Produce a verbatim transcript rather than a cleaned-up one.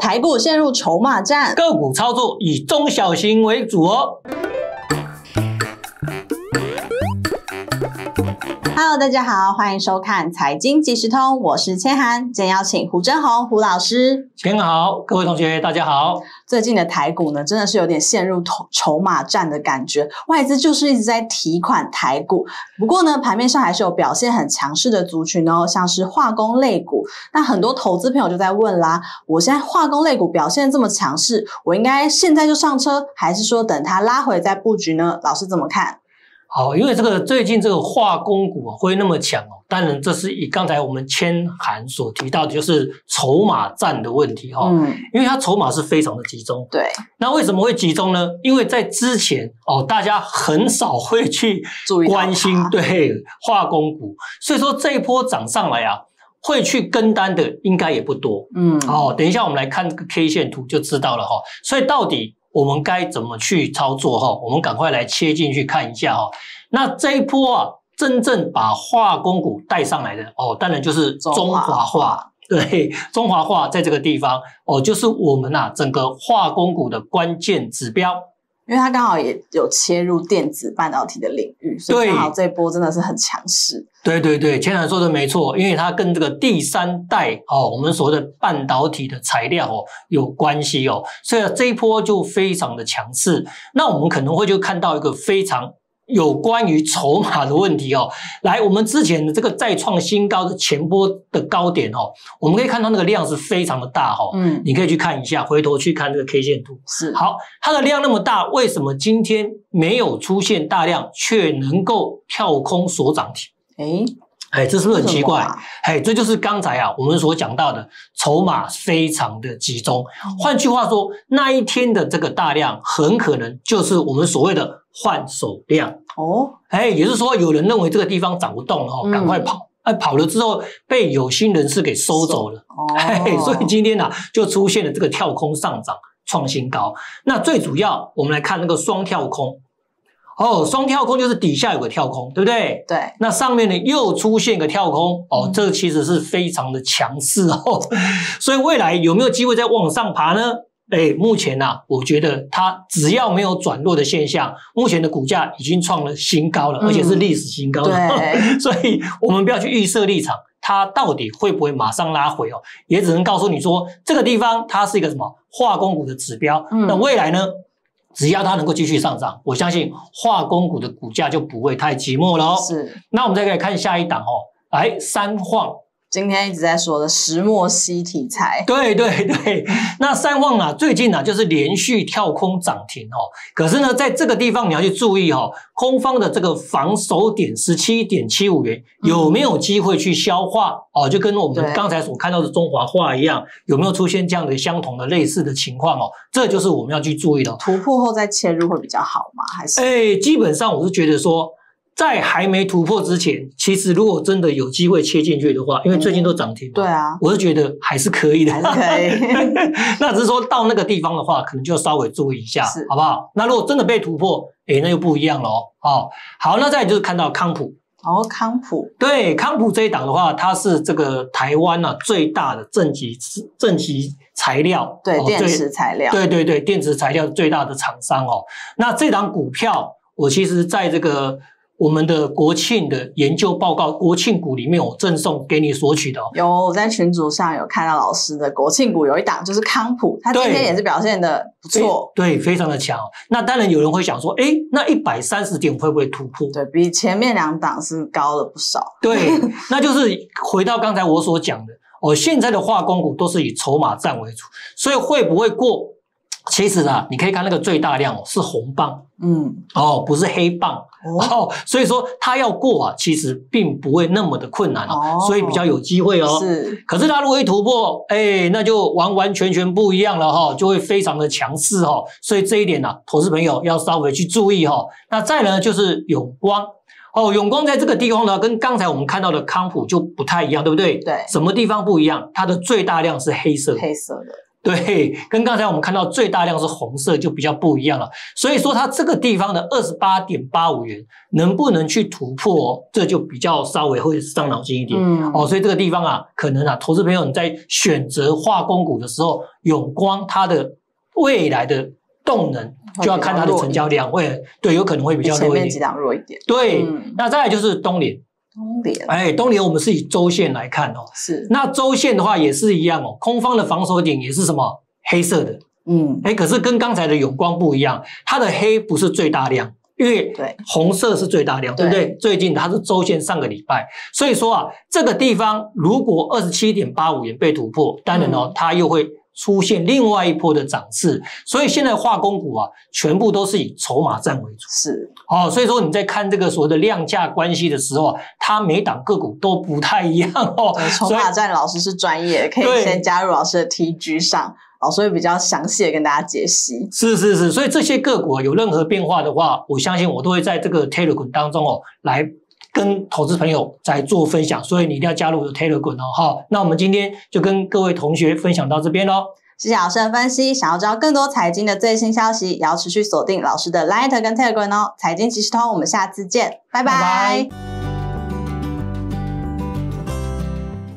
台股陷入筹码战， 个股操作以中小型为主哦。 Hello， 大家好，欢迎收看财经即时通，我是千涵，今天邀请胡真红胡老师。 千涵好，各位同学大家好。 最近的台股呢，真的是有点陷入筹码战的感觉，外资就是一直在提款台股。不过呢，盘面上还是有表现很强势的族群哦，像是化工类股。那很多投资朋友就在问啦，我现在化工类股表现这么强势，我应该现在就上车，还是说等它拉回再布局呢？老师怎么看？ 好，因为这个最近这个化工股会那么强哦，当然这是以刚才我们千涵所提到的，就是筹码战的问题哈、哦。嗯，因为它筹码是非常的集中。 对， 那为什么会集中呢？因为在之前哦，大家很少会去关心对化工股，所以说这一波涨上来啊，会去跟单的应该也不多。嗯，哦，等一下我们来看这个 K 线图就知道了哈、哦。所以到底我们该怎么去操作哈？我们赶快来切进去看一下哈。那这一波啊，真正把化工股带上来的哦，当然就是中华化。对，中华化在这个地方哦，就是我们啊整个化工股的关键指标。 因为它刚好也有切入电子半导体的领域，所以刚好这一波真的是很强势。 对对对，千涵说的没错，因为它跟这个第三代哦，我们所谓的半导体的材料哦有关系哦，所以这一波就非常的强势。那我们可能会就看到一个非常有关于筹码的问题哦。来，我们之前的这个再创新高的前波的高点哦，我们可以看到那个量是非常的大哈、哦。嗯，你可以去看一下，回头去看这个 K 线图。 是，好， 它的量那么大，为什么今天没有出现大量，却能够跳空锁涨停？哎哎，这是不是很奇怪？哎、啊，这就是刚才啊我们所讲到的筹码非常的集中。换、嗯、句话说，那一天的这个大量很可能就是我们所谓的换手量哦。哎，也就是说，有人认为这个地方涨不动了哦，赶快跑。哎、嗯啊，跑了之后被有心人士给收走了。哦，哎，所以今天啊就出现了这个跳空上涨，创新高。那最主要，我们来看那个双跳空。哦，双跳空就是底下有个跳空，对不对？ 对。 那上面呢又出现个跳空，哦，这其实是非常的强势哦。所以未来有没有机会再往上爬呢？哎，目前啊，我觉得它只要没有转弱的现象，目前的股价已经创了新高了，嗯、而且是历史新高了。对。所以我们不要去预设立场，它到底会不会马上拉回哦？也只能告诉你说，这个地方它是一个什么化工股的指标。嗯。那未来呢？只要它能够继续上涨，我相信化工股的股价就不会太寂寞了哦。 是， 那我们再来看下一档哦，来三晃， 今天一直在说的石墨烯题材。 对对对，那三晃啊，最近啊就是连续跳空涨停哦。可是呢，在这个地方你要去注意哦，空方的这个防守点 十七点七五元有没有机会去消化、嗯、哦？就跟我们刚才所看到的中华化一样，有没有出现这样的相同的类似的情况哦？这就是我们要去注意的、哦。 突破后再切入会比较好吗？还是？ 哎，基本上我是觉得说，在还没突破之前，其实如果真的有机会切进去的话，因为最近都涨停嘛、嗯， 对啊， 我是觉得还是可以的， 还是可以。 那只是说到那个地方的话，可能就稍微注意一下，好不好？那如果真的被突破，哎，那又不一样了哦。哦，好，那再来就是看到康普。 哦，康普， 对，康普这一档的话，它是这个台湾啊最大的正极正极材料， 对，哦、电池材料， 对对对，电池材料最大的厂商哦。那这档股票，我其实在这个我们的国庆的研究报告国庆股里面，我赠送给你索取的、哦。 有，我在群组上有看到老师的国庆股有一档就是康普，它今天也是表现的不错， 对，非常的强。那当然有人会想说，哎，那一百三十点会不会突破？ 对，比前面两档是高了不少。 对，那就是回到刚才我所讲的，哦，现在的化工股都是以筹码战为主，所以会不会过？其实啊，你可以看那个最大量哦，是红棒，嗯，哦，不是黑棒，哦，所以说它要过啊，其实并不会那么的困难哦，所以比较有机会哦。 是， 可是它如果一突破，哎，那就完完全全不一样了哈、哦，就会非常的强势哈、哦。所以这一点呢、啊，投资朋友要稍微去注意哈、哦。那再呢，就是永光。哦，永光在这个地方呢，跟刚才我们看到的康普就不太一样，对不对？ 对。 什么地方不一样？它的最大量是黑色的， 黑色的。 对，跟刚才我们看到最大量是红色就比较不一样了。所以说它这个地方的 二十八点八五元能不能去突破，这就比较稍微会伤脑筋一点。嗯，哦，所以这个地方啊，可能啊，投资朋友你在选择化工股的时候，永光它的未来的动能就要看它的成交量，会对有可能会比较弱一点，前面几档弱一点。 对，嗯、那再来就是东联。 东联， 哎，东联我们是以周线来看哦， 是。 那周线的话也是一样哦，空方的防守点也是什么黑色的，嗯，哎，可是跟刚才的永光不一样，它的黑不是最大量，因为红色是最大量， 对, 对不对？最近它是周线上个礼拜，所以说啊，这个地方如果 二十七点八五元被突破，当然哦，嗯、它又会出现另外一波的涨势，所以现在化工股啊，全部都是以筹码战为主。 是， 哦，所以说你在看这个所谓的量价关系的时候啊，它每档个股都不太一样哦。 筹码战老师是专业，可以先加入老师的 T G 上，老师会比较详细的跟大家解析。 是是是，所以这些个股啊有任何变化的话，我相信我都会在这个 Telegram 当中哦来跟投资朋友在做分享，所以你一定要加入我的 Telegram 哦。好，那我们今天就跟各位同学分享到这边咯。 谢谢老师的分析，想要知道更多财经的最新消息，也要持续锁定老师的 Line 跟 Telegram 哦。财经即时通，我们下次见，拜拜。拜拜。